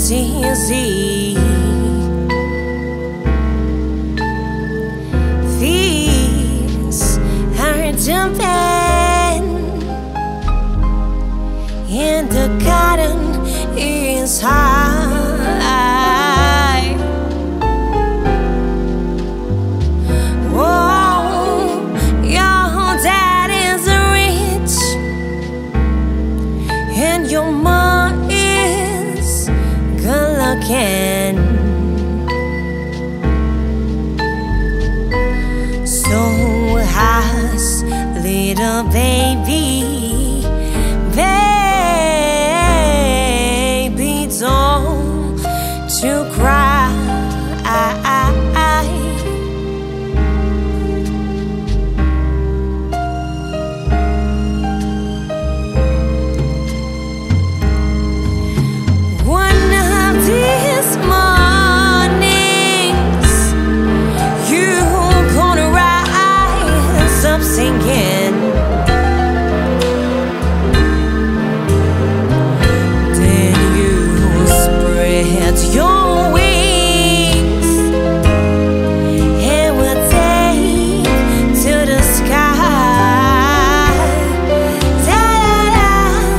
it's easy. These are jumping, and the garden is high. Oh, your dad is rich, and your mom is good looking. So has little baby, baby, don't you cry. One of these mornings, you gonna rise up singing. Then you spread your wings and will take to the sky. Da-da-da.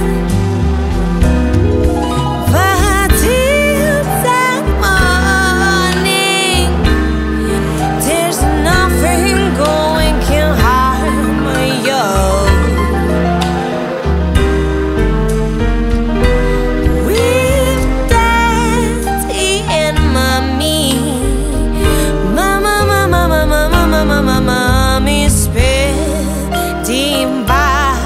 But till that morning, there's nothing going can harm you. With daddy and mommy, mommy spending by.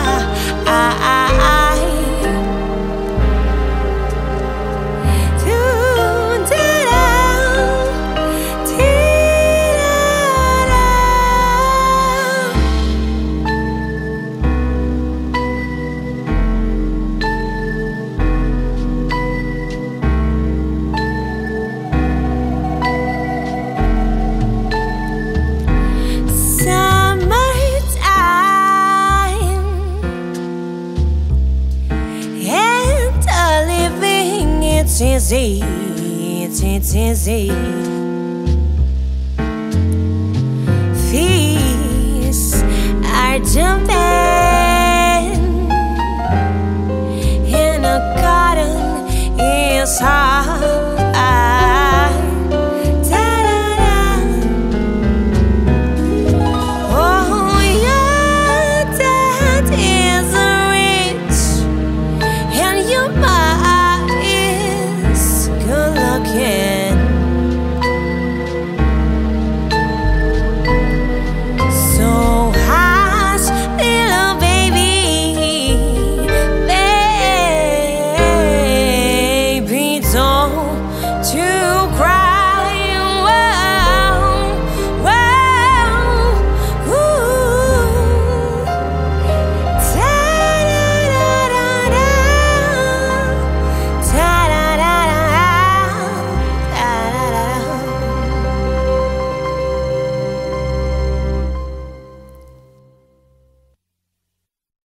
Summertime, and the living, it's easy, it's easy. Fees are jumping, and a garden is high.